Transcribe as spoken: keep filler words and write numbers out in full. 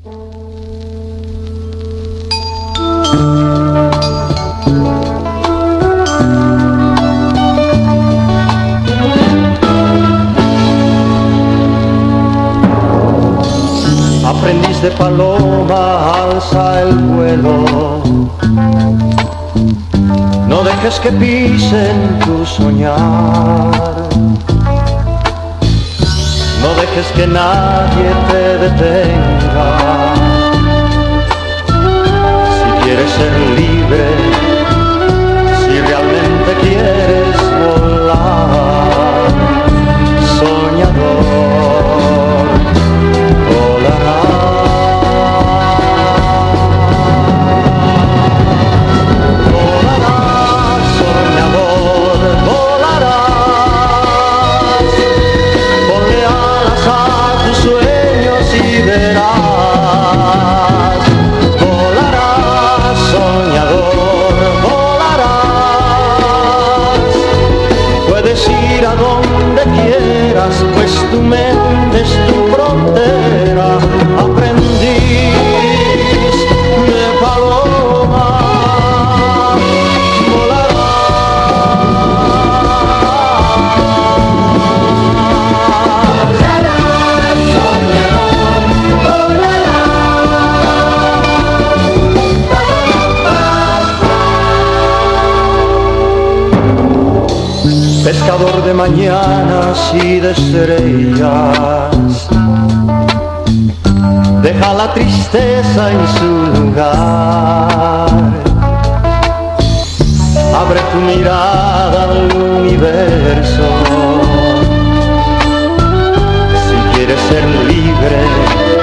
Aprendiz de paloma, alza el vuelo, no dejes que pisen tu soñar, no dejes que nadie te detenga. Si quieres ser libre, si realmente quieres volar, soñador, volarás. Volarás, soñador, volarás. Ponle alas a tus sueños y verás. Volarás, soñador, volarás. Puedes ir a donde quieras, pues tu mente es tu frontera. Aprendiz de paloma, pescador de mañanas y de estrellas, deja la tristeza en su lugar, abre tu mirada al universo. Si quieres ser libre,